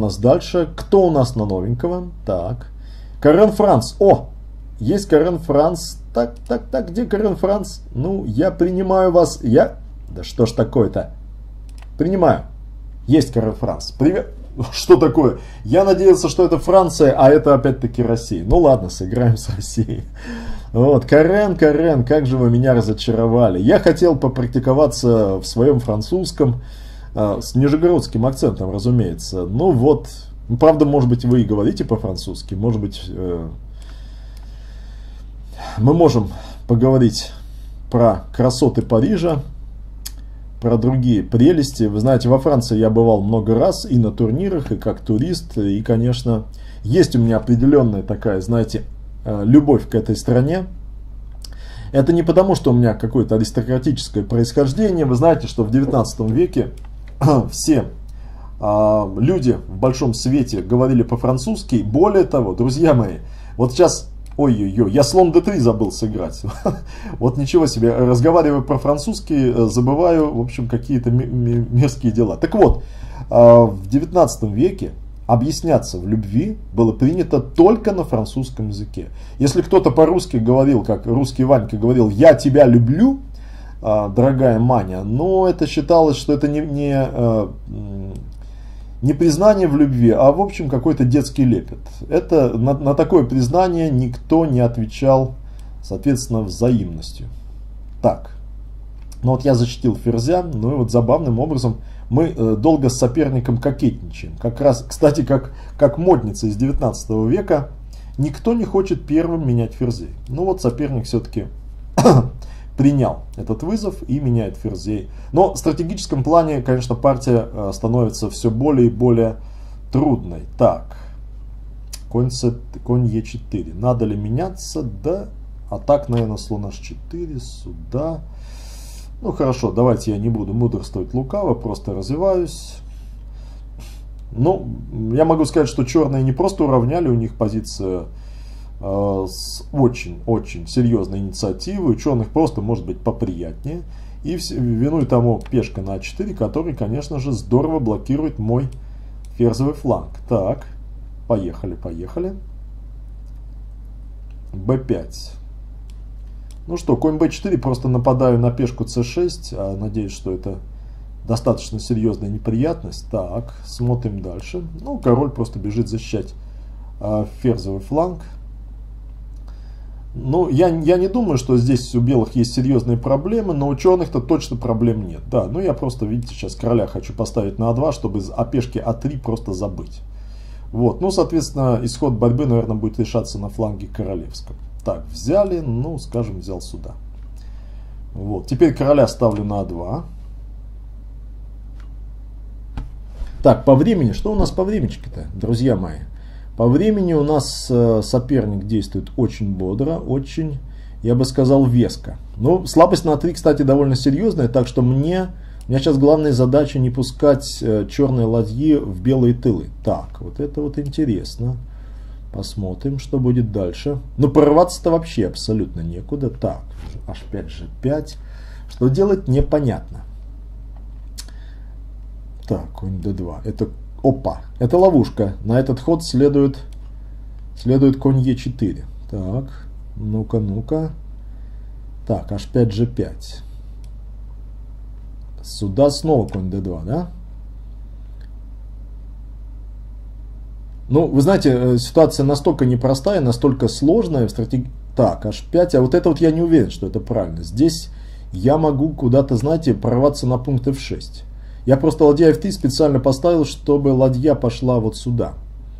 нас дальше? Кто у нас на новенького? Так. Карен Франц. О! Есть Карен Франц. Так, где Карен Франц? Ну, я принимаю вас. Да что ж такое-то? Принимаю. Есть Карен Франц. Привет. Что такое? Я надеялся, что это Франция, а это опять-таки Россия. Ну ладно, сыграем с Россией. Вот, Карен, как же вы меня разочаровали. Я хотел попрактиковаться в своем французском, с нижегородским акцентом, разумеется. Ну вот, правда, может быть, вы и говорите по-французски, может быть, мы можем поговорить про красоты Парижа, про другие прелести. Вы знаете, во Франции я бывал много раз и на турнирах, и как турист, и, конечно, есть у меня определенная такая, знаете, любовь к этой стране. Это не потому, что у меня какое-то аристократическое происхождение. Вы знаете, что в 19 веке все люди в большом свете говорили по-французски. Более того, друзья мои, вот сейчас, ой-ой-ой, я слон d3 забыл сыграть. Вот ничего себе, разговариваю по-французски, забываю, в общем, какие-то мерзкие дела. Так вот, в 19 веке объясняться в любви было принято только на французском языке. Если кто-то по-русски говорил, как русский Ванька говорил, я тебя люблю, дорогая Маня, но это считалось, что это не признание в любви, а в общем какой-то детский лепет. Это, на такое признание никто не отвечал, соответственно, взаимностью. Так, ну вот я защитил ферзя, ну и вот забавным образом мы долго с соперником кокетничаем. Как раз, кстати, как модница из 19 века, никто не хочет первым менять ферзей. Ну вот соперник все-таки принял этот вызов и меняет ферзей. Но в стратегическом плане, конечно, партия становится все более и более трудной. Так, конь Е4. Надо ли меняться? Да. А так, наверное, слон H4, сюда. Ну хорошо, давайте я не буду мудрствовать лукаво, просто развиваюсь. Ну, я могу сказать, что черные не просто уравняли, у них позиция с очень-очень серьезной инициативой. У черных просто может быть поприятнее. И виной тому пешка на А4, который, конечно же, здорово блокирует мой ферзевый фланг. Так, поехали. Б5. Ну что, конь b4, просто нападаю на пешку c6. Надеюсь, что это достаточно серьезная неприятность. Так, смотрим дальше. Ну, король просто бежит защищать ферзевый фланг. Ну, я не думаю, что здесь у белых есть серьезные проблемы, но у черных-то точно проблем нет. Да, ну я просто, видите, сейчас короля хочу поставить на А2, чтобы о пешке А3 просто забыть. Вот, ну, соответственно, исход борьбы, наверное, будет решаться на фланге королевском. Так, взяли, ну, скажем, взял сюда. Вот, теперь короля ставлю на А2. Так, по времени, что у нас по времечке-то, друзья мои? По времени у нас соперник действует очень бодро, очень, я бы сказал, веско. Ну, слабость на 3, кстати, довольно серьезная, так что у меня сейчас главная задача не пускать черные ладьи в белые тылы. Так, вот это вот интересно. Посмотрим, что будет дальше. Ну, прорваться-то вообще абсолютно некуда. Так, H5, G5. Что делать, непонятно. Так, конь D2. Это, опа, это ловушка. На этот ход следует конь E4. Так, ну-ка. Так, H5, G5. Сюда снова конь D2, да? Ну, вы знаете, ситуация настолько непростая, настолько сложная в стратегии. Так, H5, а вот это вот я не уверен, что это правильно. Здесь я могу куда-то, знаете, прорваться на пункт F6. Я просто ладья F3 специально поставил, чтобы ладья пошла вот сюда.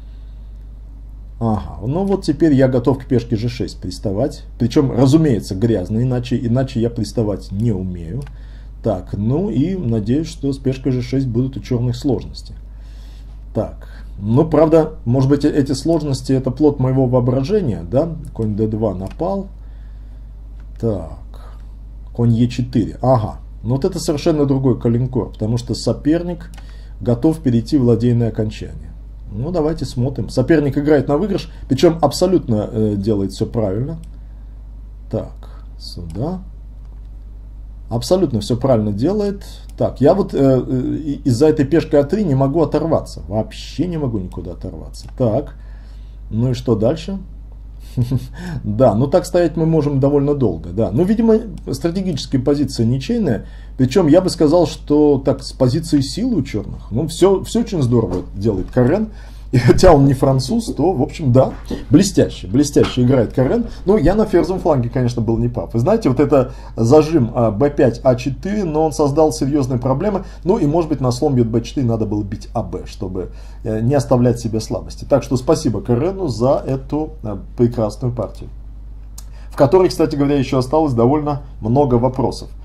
Ага, ну вот теперь я готов к пешке G6 приставать. Причем, разумеется, грязно, иначе я приставать не умею. Так, ну и надеюсь, что с пешкой G6 будут у черных сложности. Так. Ну, правда, может быть, эти сложности это плод моего воображения, да? Конь D2 напал. Так, конь E4. Ага, но вот это совершенно другой калинкор, потому что соперник готов перейти в ладейное окончание. Ну, давайте смотрим. Соперник играет на выигрыш, причем абсолютно делает все правильно. Так, сюда. Абсолютно все правильно делает. Так, я вот из-за этой пешки А3 не могу оторваться. Вообще не могу никуда оторваться. Так, ну и что дальше? Да, ну так стоять мы можем довольно долго. Да. Ну, видимо, стратегическая позиция ничейная. Причем я бы сказал, что так с позиции силы у черных. Ну, все очень здорово делает Карен. И хотя он не француз, то, в общем, да, блестяще играет Карен. Ну, я на ферзовом фланге, конечно, был не прав. Вы знаете, вот это зажим b5, a4, но он создал серьезные проблемы. Ну, и, может быть, на слон бьет b4 надо было бить АБ, чтобы не оставлять себе слабости. Так что спасибо Карену за эту прекрасную партию, в которой, кстати говоря, еще осталось довольно много вопросов.